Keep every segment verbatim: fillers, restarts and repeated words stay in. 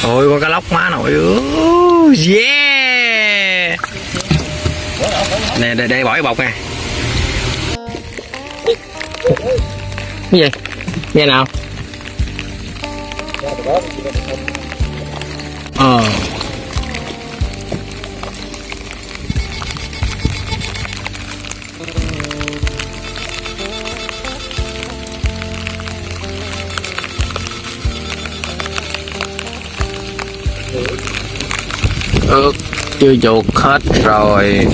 Ôi con cá lóc má nội. Yeah. Nè đây, đây bỏ cái bọc nè. Cái gì? Nghe nào? Ờ. Ướt chưa chuột hết rồi.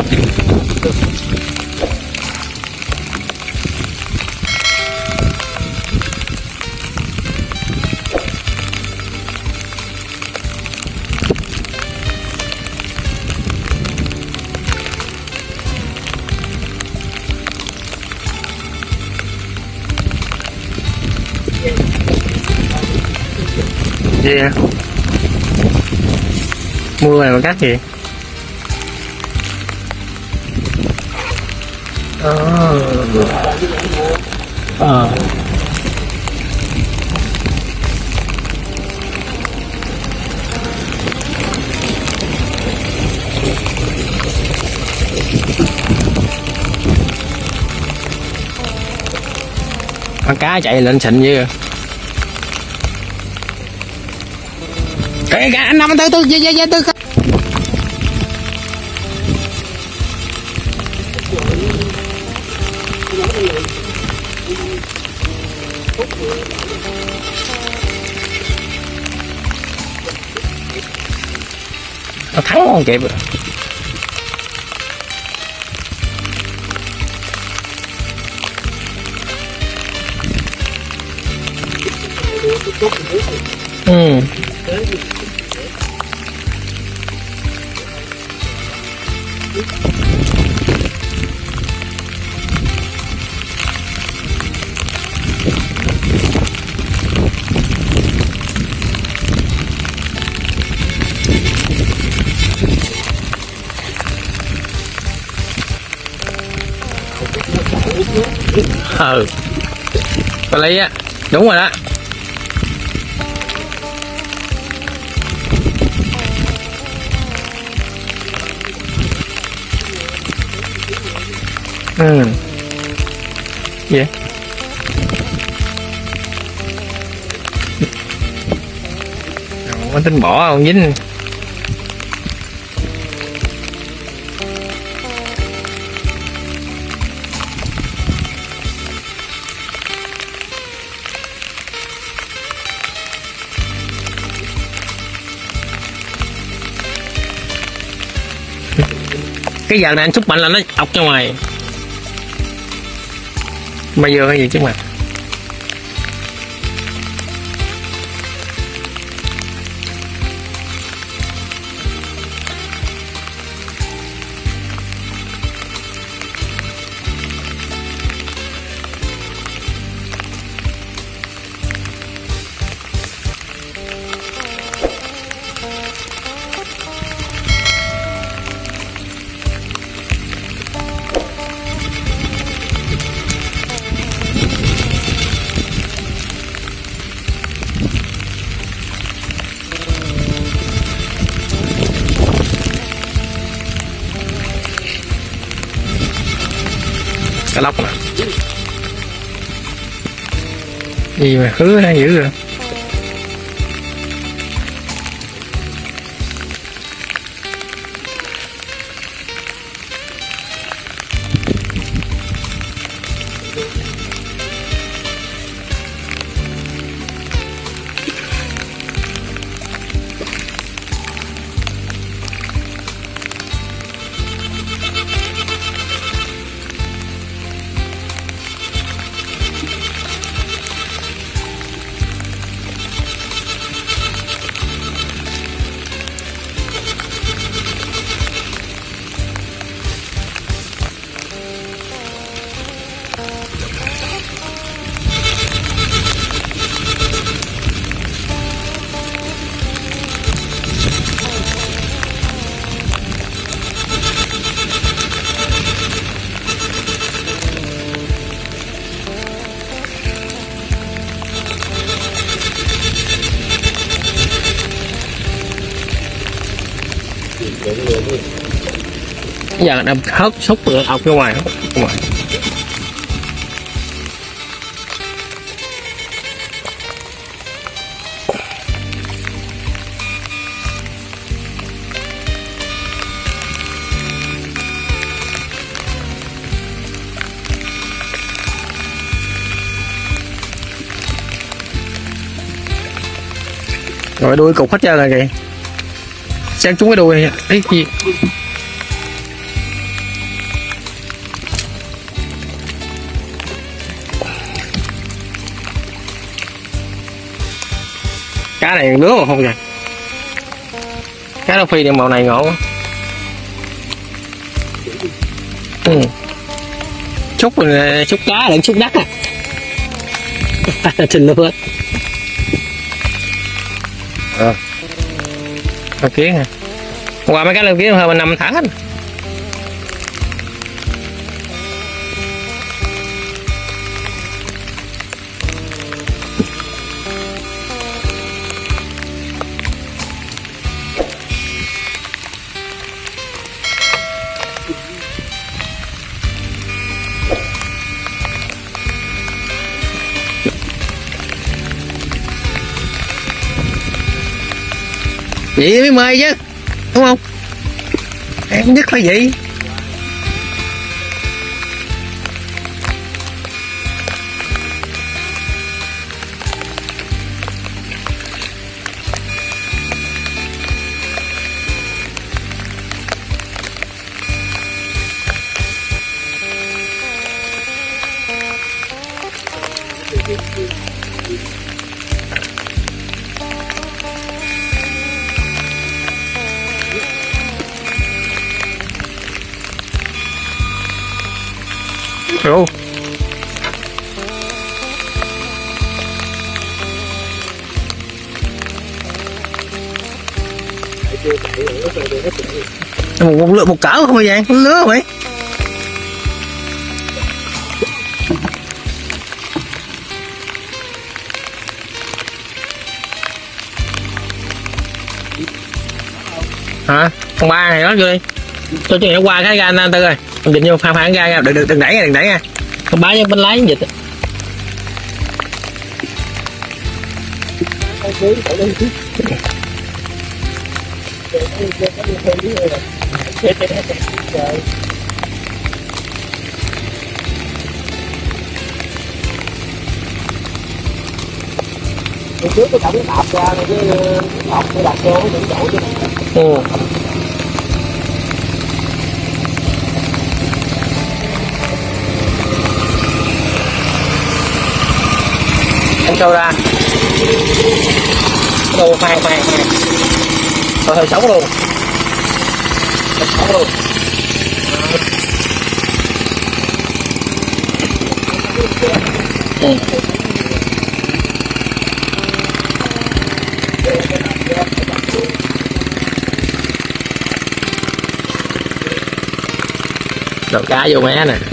Gì yeah. Mưa này mà cắt gì? Ờ. Ờ. Con cá chạy lên xịn dữ. Cái anh Năm từ từ từ từ từ. Nó thắng không kịp. Ừ. Ừ, có lý á, đúng rồi đó. Ừ. Gì? Có tính bỏ không dính. Cái giờ này anh xúc mạnh là nó ọc ra ngoài. Bây giờ cái gì chứ mà. Cá lóc nè. Gì mà hứa đang dữ rồi. giờ đâm hớt xúc rồi ọc ra ngoài ngoài rồi đuôi cục hết trơn rồi kìa, sang trúng cái đuôi ấy gì cá này nướng mà không kìa, cá nó phi đen màu này ngộ. Ừ. Xúc rồi xúc cá lẫn xúc đất à trình luôn hết. Ờ. Con kiến hả? Qua mấy cái leo kiến hơn mình năm tháng hết. Vậy mới mời chứ đúng không, em nhất phải vậy. Ồ. Một, một lượng một cỡ không phải vậy, lứa vậy. Hả? Con ba này nó vô đi. Cho chuyện nó qua cái ga anh Tư rồi. Mình định vô phang phang ra, đừng đừng đừng đẩy ra, đừng đẩy ra. Con bá với bên lái dịch. Trước cái cổng tạp ra này cái học cái đặt vô những chỗ chứ. Ừ. Anh cho ra đồ khoan khoan khoan thôi hơi sống luôn, hơi sống luôn. Ừ. Đổ cá vô mé nè.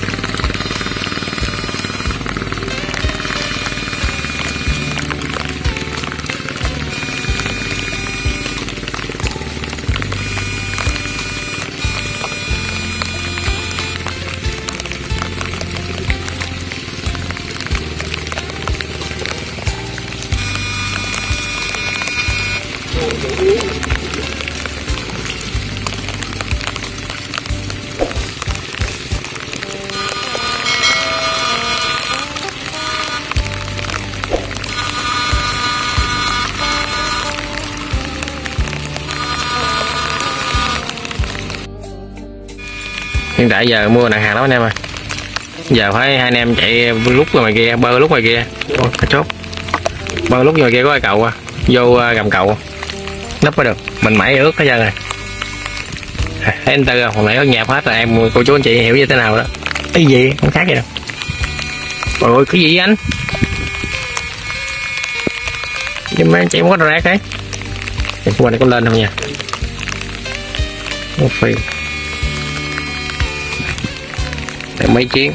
Hiện tại giờ mua nặng hàng lắm anh em ơi, giờ phải hai anh em chạy lúc ngoài kia, bơ lúc ngoài kia. Ôi, chốt bơ lúc ngoài kia có ai cầu à, vô gầm cầu nấp mới được, mình mãi ướt hết trơn rồi. Thấy anh Tư không, hồi nãy có nhẹp hết rồi, em cô chú anh chị hiểu như thế nào đó. Cái gì không khác gì đâu. Ôi cái gì anh, nhưng mà anh chị không có đồ rác đấy. Thì qua này có lên không nha, một phiền mấy chuyến.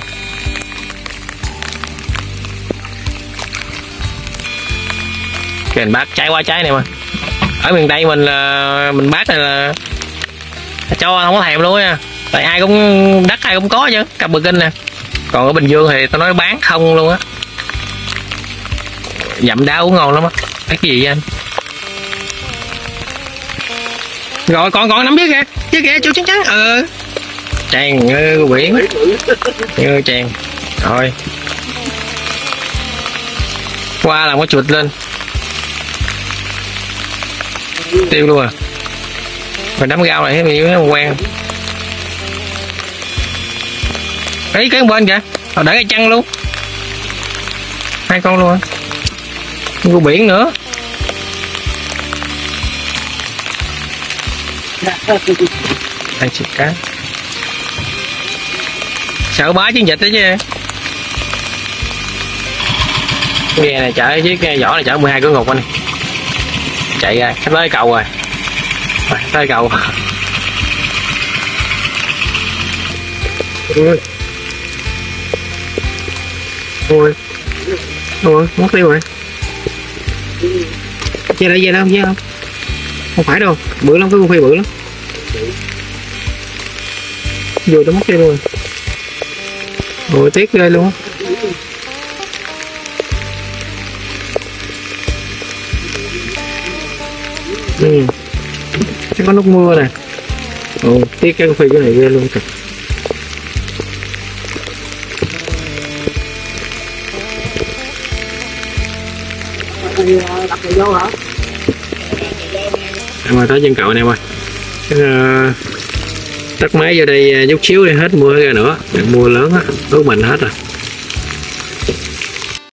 Cái mình bát trái qua trái này mà, ở miền Tây mình là mình bát này là cho không có thèm luôn á, tại ai cũng đất ai cũng có chứ cặp bờ kinh nè. Còn ở Bình Dương thì tao nói bán không luôn á, dặm đá uống ngon lắm á. Cái gì vậy anh? Rồi còn còn nắm dưới kìa, dưới kìa chú trắng trắng. Ờ tràn như biển như tràn rồi qua làm cái chuột lên tiêu luôn à. Rồi đám rau này thấy nó quen ấy cái bên kìa, họ để cái chăn luôn hai con luôn, cua biển nữa. Ăn xịt cá sợ bá chiến dịch đấy chứ. Cái ghe này chở với cái vỏ này chở mười hai cửa ngục anh, chạy ra sắp tới cầu rồi, rồi tới cầu. Ôi ôi ôi mất tiêu rồi. Che lại dây đâu chứ không? Không phải đâu, bự lắm, cái con phi bự lắm. Vô nó mất tiêu luôn. Ôi tiếc ghê luôn. Ừ. Chắc có lúc mưa nè. Ồ tiếc cái con phi cái này ghê luôn thật. Đặt vô hả? Em ơi tới chân cậu anh em ơi. Uh, tắt máy vô đây chút xíu đi hết mưa ra nữa, mưa lớn á, ướt mình hết rồi.